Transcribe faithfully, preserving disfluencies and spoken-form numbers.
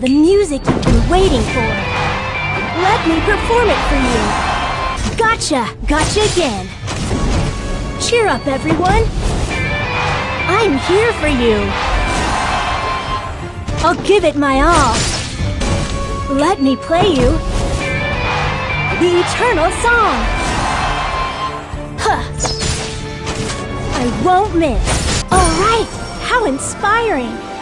the music you've been waiting for. Let me perform it for you. Gotcha! Gotcha again. Cheer up, everyone. I'm here for you. I'll give it my all. Let me play you the eternal song. Huh. I won't miss. All right. How inspiring.